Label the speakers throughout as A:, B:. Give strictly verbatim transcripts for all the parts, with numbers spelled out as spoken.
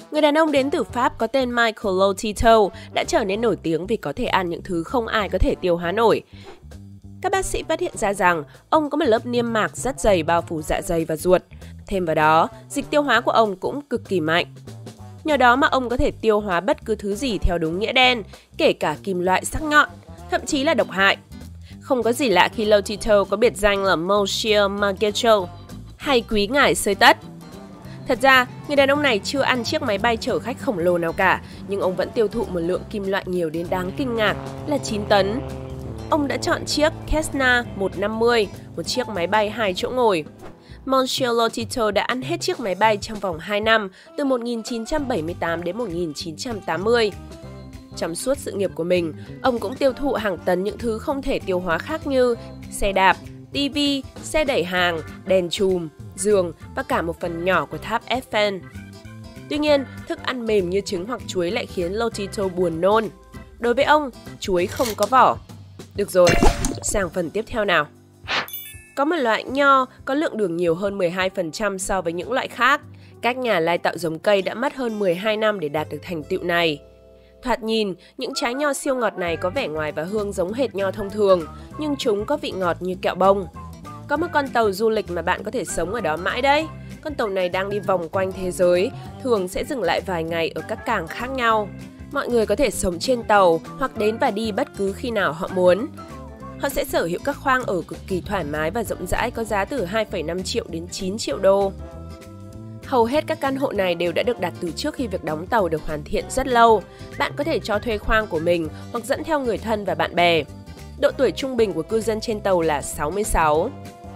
A: Người đàn ông đến từ Pháp có tên Michael Lotito đã trở nên nổi tiếng vì có thể ăn những thứ không ai có thể tiêu hóa nổi. Các bác sĩ phát hiện ra rằng ông có một lớp niêm mạc rất dày bao phủ dạ dày và ruột. Thêm vào đó, dịch tiêu hóa của ông cũng cực kỳ mạnh. Nhờ đó mà ông có thể tiêu hóa bất cứ thứ gì theo đúng nghĩa đen, kể cả kim loại sắc nhọn, thậm chí là độc hại. Không có gì lạ khi Lotito có biệt danh là Monsieur Magecho, hay quý ngài xơi tất. Thật ra, người đàn ông này chưa ăn chiếc máy bay chở khách khổng lồ nào cả, nhưng ông vẫn tiêu thụ một lượng kim loại nhiều đến đáng kinh ngạc là chín tấn. Ông đã chọn chiếc Cessna một năm mươi, một chiếc máy bay hai chỗ ngồi. Monsieur Lotito đã ăn hết chiếc máy bay trong vòng hai năm, từ một nghìn chín trăm bảy mươi tám đến một nghìn chín trăm tám mươi. Trong suốt sự nghiệp của mình, ông cũng tiêu thụ hàng tấn những thứ không thể tiêu hóa khác như xe đạp, tivi, xe đẩy hàng, đèn chùm, giường và cả một phần nhỏ của tháp Eiffel. Tuy nhiên, thức ăn mềm như trứng hoặc chuối lại khiến Lotito buồn nôn. Đối với ông, chuối không có vỏ. Được rồi, sang phần tiếp theo nào. Có một loại nho có lượng đường nhiều hơn mười hai phần trăm so với những loại khác. Các nhà lai tạo giống cây đã mất hơn mười hai năm để đạt được thành tựu này. Thoạt nhìn, những trái nho siêu ngọt này có vẻ ngoài và hương giống hệt nho thông thường, nhưng chúng có vị ngọt như kẹo bông. Có một con tàu du lịch mà bạn có thể sống ở đó mãi đấy. Con tàu này đang đi vòng quanh thế giới, thường sẽ dừng lại vài ngày ở các cảng khác nhau. Mọi người có thể sống trên tàu hoặc đến và đi bất cứ khi nào họ muốn. Họ sẽ sở hữu các khoang ở cực kỳ thoải mái và rộng rãi có giá từ hai phẩy năm triệu đến chín triệu đô. Hầu hết các căn hộ này đều đã được đặt từ trước khi việc đóng tàu được hoàn thiện rất lâu. Bạn có thể cho thuê khoang của mình hoặc dẫn theo người thân và bạn bè. Độ tuổi trung bình của cư dân trên tàu là sáu mươi sáu.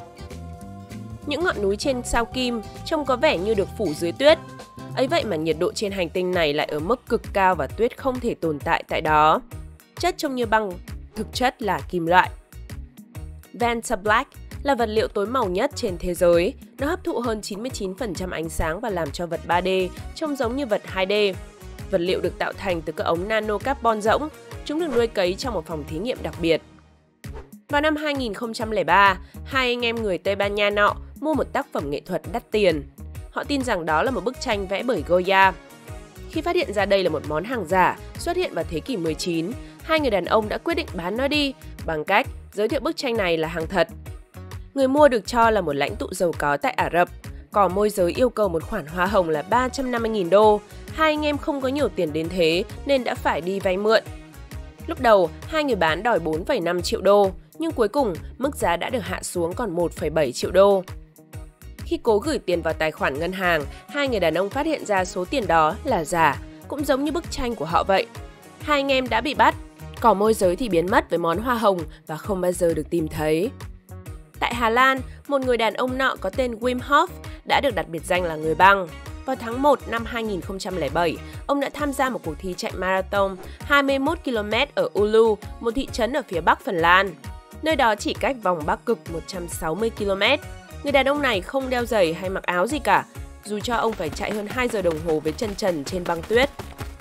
A: Những ngọn núi trên sao Kim trông có vẻ như được phủ dưới tuyết. Ấy vậy mà nhiệt độ trên hành tinh này lại ở mức cực cao và tuyết không thể tồn tại tại đó. Chất trông như băng, thực chất là kim loại. Vanta Black là vật liệu tối màu nhất trên thế giới. Nó hấp thụ hơn chín mươi chín phần trăm ánh sáng và làm cho vật ba D trông giống như vật hai D. Vật liệu được tạo thành từ các ống nano carbon rỗng. Chúng được nuôi cấy trong một phòng thí nghiệm đặc biệt. Vào năm hai nghìn không trăm lẻ ba, hai anh em người Tây Ban Nha nọ mua một tác phẩm nghệ thuật đắt tiền. Họ tin rằng đó là một bức tranh vẽ bởi Goya. Khi phát hiện ra đây là một món hàng giả xuất hiện vào thế kỷ mười chín, hai người đàn ông đã quyết định bán nó đi bằng cách giới thiệu bức tranh này là hàng thật. Người mua được cho là một lãnh tụ giàu có tại Ả Rập. Cò môi giới yêu cầu một khoản hoa hồng là ba trăm năm mươi nghìn đô. Hai anh em không có nhiều tiền đến thế nên đã phải đi vay mượn. Lúc đầu, hai người bán đòi bốn phẩy năm triệu đô, nhưng cuối cùng mức giá đã được hạ xuống còn một phẩy bảy triệu đô. Khi cố gửi tiền vào tài khoản ngân hàng, hai người đàn ông phát hiện ra số tiền đó là giả, cũng giống như bức tranh của họ vậy. Hai anh em đã bị bắt, cò môi giới thì biến mất với món hoa hồng và không bao giờ được tìm thấy. Tại Hà Lan, một người đàn ông nọ có tên Wim Hof đã được đặt biệt danh là người băng. Vào tháng một năm hai nghìn không trăm lẻ bảy, ông đã tham gia một cuộc thi chạy marathon hai mươi mốt ki lô mét ở Oulu, một thị trấn ở phía bắc Phần Lan. Nơi đó chỉ cách vòng Bắc Cực một trăm sáu mươi ki lô mét. Người đàn ông này không đeo giày hay mặc áo gì cả, dù cho ông phải chạy hơn hai giờ đồng hồ với chân trần trên băng tuyết.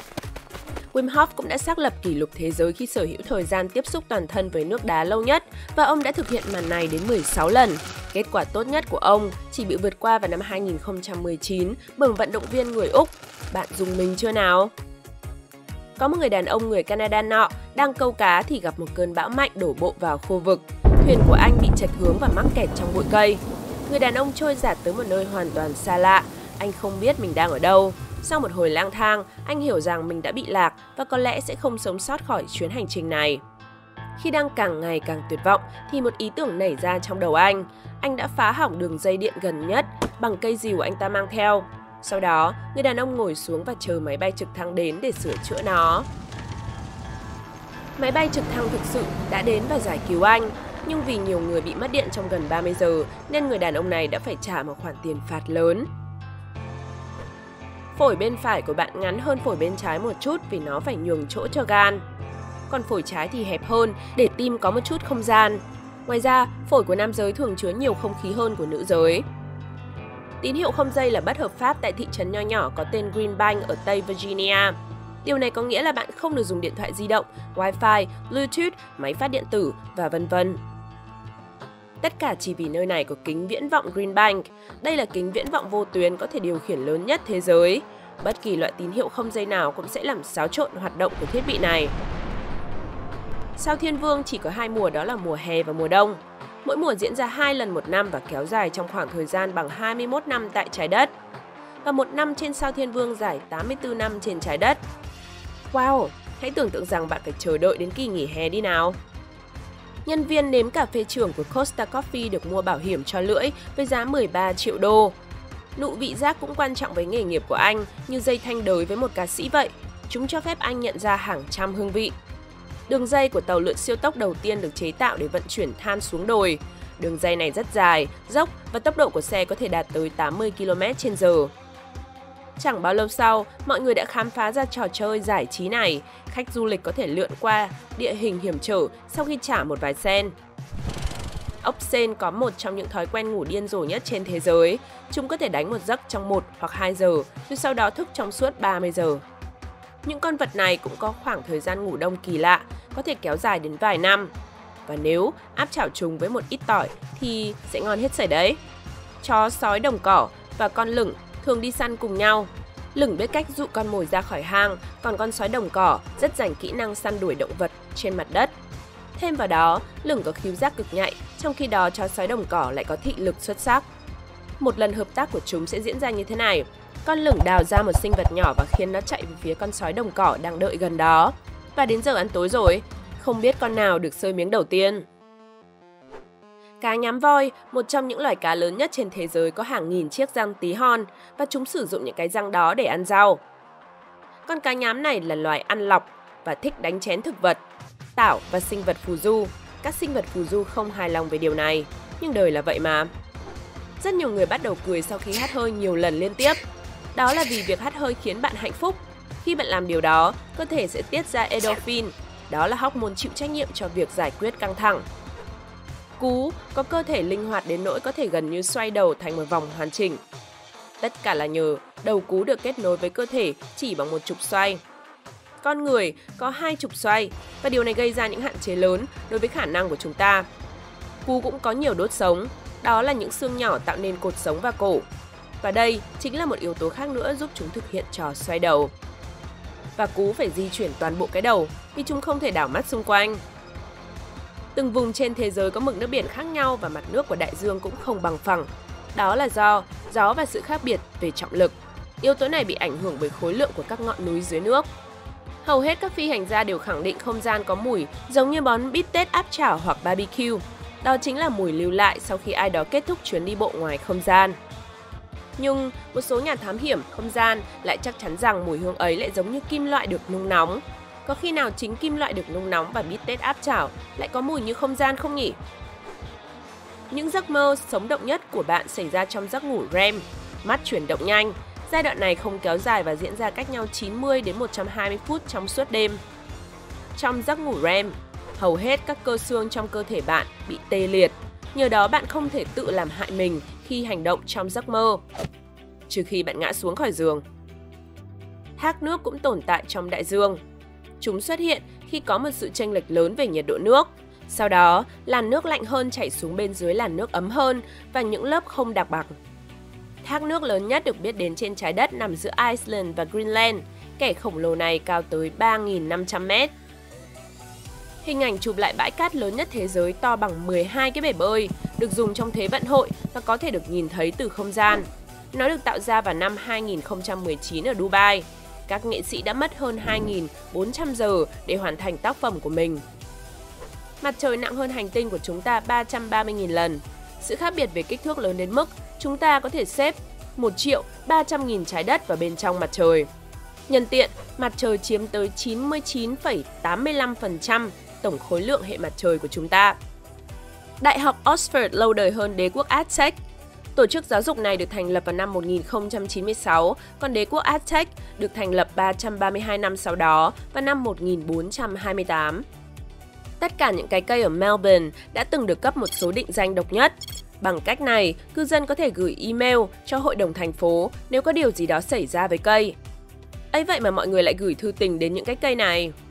A: Wim Hof cũng đã xác lập kỷ lục thế giới khi sở hữu thời gian tiếp xúc toàn thân với nước đá lâu nhất và ông đã thực hiện màn này đến mười sáu lần. Kết quả tốt nhất của ông chỉ bị vượt qua vào năm hai nghìn không trăm mười chín bởi vận động viên người Úc. Bạn dùng mình chưa nào? Có một người đàn ông người Canada nọ đang câu cá thì gặp một cơn bão mạnh đổ bộ vào khu vực. Thuyền của anh bị chệch hướng và mắc kẹt trong bụi cây. Người đàn ông trôi dạt tới một nơi hoàn toàn xa lạ. Anh không biết mình đang ở đâu. Sau một hồi lang thang, anh hiểu rằng mình đã bị lạc và có lẽ sẽ không sống sót khỏi chuyến hành trình này. Khi đang càng ngày càng tuyệt vọng thì một ý tưởng nảy ra trong đầu anh. Anh đã phá hỏng đường dây điện gần nhất bằng cây rìu anh ta mang theo. Sau đó, người đàn ông ngồi xuống và chờ máy bay trực thăng đến để sửa chữa nó. Máy bay trực thăng thực sự đã đến và giải cứu anh. Nhưng vì nhiều người bị mất điện trong gần ba mươi giờ nên người đàn ông này đã phải trả một khoản tiền phạt lớn. Phổi bên phải của bạn ngắn hơn phổi bên trái một chút vì nó phải nhường chỗ cho gan. Còn phổi trái thì hẹp hơn để tim có một chút không gian. Ngoài ra, phổi của nam giới thường chứa nhiều không khí hơn của nữ giới. Tín hiệu không dây là bất hợp pháp tại thị trấn nho nhỏ có tên Green Bank ở Tây Virginia. Điều này có nghĩa là bạn không được dùng điện thoại di động, Wi-Fi, Bluetooth, máy phát điện tử và vân vân. Tất cả chỉ vì nơi này có kính viễn vọng Green Bank. Đây là kính viễn vọng vô tuyến có thể điều khiển lớn nhất thế giới. Bất kỳ loại tín hiệu không dây nào cũng sẽ làm xáo trộn hoạt động của thiết bị này. Sao Thiên Vương chỉ có hai mùa, đó là mùa hè và mùa đông. Mỗi mùa diễn ra hai lần một năm và kéo dài trong khoảng thời gian bằng hai mươi mốt năm tại trái đất. Và một năm trên sao Thiên Vương dài tám mươi tư năm trên trái đất. Wow, hãy tưởng tượng rằng bạn phải chờ đợi đến kỳ nghỉ hè đi nào. Nhân viên nếm cà phê trưởng của Costa Coffee được mua bảo hiểm cho lưỡi với giá mười ba triệu đô. Nụ vị giác cũng quan trọng với nghề nghiệp của anh, như dây thanh đới với một ca sĩ vậy. Chúng cho phép anh nhận ra hàng trăm hương vị. Đường dây của tàu lượn siêu tốc đầu tiên được chế tạo để vận chuyển than xuống đồi. Đường dây này rất dài, dốc và tốc độ của xe có thể đạt tới tám mươi ki lô mét trên giờ. Chẳng bao lâu sau, mọi người đã khám phá ra trò chơi giải trí này. Khách du lịch có thể lượn qua địa hình hiểm trở sau khi trả một vài sen. Ốc sên có một trong những thói quen ngủ điên rồ nhất trên thế giới. Chúng có thể đánh một giấc trong một hoặc hai giờ, rồi sau đó thức trong suốt ba mươi giờ. Những con vật này cũng có khoảng thời gian ngủ đông kỳ lạ, có thể kéo dài đến vài năm. Và nếu áp chảo chúng với một ít tỏi thì sẽ ngon hết sảy đấy. Chó, sói, đồng cỏ và con lửng thường đi săn cùng nhau. Lửng biết cách dụ con mồi ra khỏi hang, còn con sói đồng cỏ rất rành kỹ năng săn đuổi động vật trên mặt đất. Thêm vào đó, lửng có khứu giác cực nhạy, trong khi đó chó sói đồng cỏ lại có thị lực xuất sắc. Một lần hợp tác của chúng sẽ diễn ra như thế này. Con lửng đào ra một sinh vật nhỏ và khiến nó chạy về phía con sói đồng cỏ đang đợi gần đó. Và đến giờ ăn tối rồi, không biết con nào được xơi miếng đầu tiên. Cá nhám voi, một trong những loài cá lớn nhất trên thế giới, có hàng nghìn chiếc răng tí hon và chúng sử dụng những cái răng đó để ăn rau. Con cá nhám này là loài ăn lọc và thích đánh chén thực vật, tảo và sinh vật phù du. Các sinh vật phù du không hài lòng về điều này, nhưng đời là vậy mà. Rất nhiều người bắt đầu cười sau khi hắt hơi nhiều lần liên tiếp. Đó là vì việc hắt hơi khiến bạn hạnh phúc. Khi bạn làm điều đó, cơ thể sẽ tiết ra endorphin. Đó là hormone chịu trách nhiệm cho việc giải quyết căng thẳng. Cú có cơ thể linh hoạt đến nỗi có thể gần như xoay đầu thành một vòng hoàn chỉnh. Tất cả là nhờ đầu cú được kết nối với cơ thể chỉ bằng một trục xoay. Con người có hai trục xoay và điều này gây ra những hạn chế lớn đối với khả năng của chúng ta. Cú cũng có nhiều đốt sống, đó là những xương nhỏ tạo nên cột sống và cổ. Và đây chính là một yếu tố khác nữa giúp chúng thực hiện trò xoay đầu. Và cú phải di chuyển toàn bộ cái đầu vì chúng không thể đảo mắt xung quanh. Từng vùng trên thế giới có mực nước biển khác nhau và mặt nước của đại dương cũng không bằng phẳng. Đó là do gió và sự khác biệt về trọng lực. Yếu tố này bị ảnh hưởng bởi khối lượng của các ngọn núi dưới nước. Hầu hết các phi hành gia đều khẳng định không gian có mùi giống như món bít tết áp chảo hoặc barbecue. Đó chính là mùi lưu lại sau khi ai đó kết thúc chuyến đi bộ ngoài không gian. Nhưng một số nhà thám hiểm không gian lại chắc chắn rằng mùi hương ấy lại giống như kim loại được nung nóng. Có khi nào chính kim loại được nung nóng và bít tết áp chảo lại có mùi như không gian không nhỉ? Những giấc mơ sống động nhất của bạn xảy ra trong giấc ngủ rem, mắt chuyển động nhanh. Giai đoạn này không kéo dài và diễn ra cách nhau chín mươi đến một trăm hai mươi phút trong suốt đêm. Trong giấc ngủ rem, hầu hết các cơ xương trong cơ thể bạn bị tê liệt. Nhờ đó bạn không thể tự làm hại mình khi hành động trong giấc mơ, trừ khi bạn ngã xuống khỏi giường. Thác nước cũng tồn tại trong đại dương. Chúng xuất hiện khi có một sự chênh lệch lớn về nhiệt độ nước. Sau đó, làn nước lạnh hơn chảy xuống bên dưới làn nước ấm hơn và những lớp không đặc bằng. Thác nước lớn nhất được biết đến trên trái đất nằm giữa Iceland và Greenland. Kẻ khổng lồ này cao tới ba nghìn năm trăm mét. Hình ảnh chụp lại bãi cát lớn nhất thế giới to bằng mười hai cái bể bơi, được dùng trong Thế vận hội và có thể được nhìn thấy từ không gian. Nó được tạo ra vào năm hai nghìn không trăm mười chín ở Dubai. Các nghệ sĩ đã mất hơn hai nghìn bốn trăm giờ để hoàn thành tác phẩm của mình. Mặt trời nặng hơn hành tinh của chúng ta ba trăm ba mươi nghìn lần. Sự khác biệt về kích thước lớn đến mức chúng ta có thể xếp một triệu ba trăm nghìn trái đất vào bên trong mặt trời. Nhân tiện, mặt trời chiếm tới chín mươi chín phẩy tám mươi lăm phần trăm tổng khối lượng hệ mặt trời của chúng ta. Đại học Oxford lâu đời hơn đế quốc Aztec. Tổ chức giáo dục này được thành lập vào năm một nghìn không trăm chín mươi sáu, còn đế quốc Aztec được thành lập ba trăm ba mươi hai năm sau đó, vào năm một nghìn bốn trăm hai mươi tám. Tất cả những cái cây ở Melbourne đã từng được cấp một số định danh độc nhất. Bằng cách này, cư dân có thể gửi email cho hội đồng thành phố nếu có điều gì đó xảy ra với cây. Ấy vậy mà mọi người lại gửi thư tình đến những cái cây này.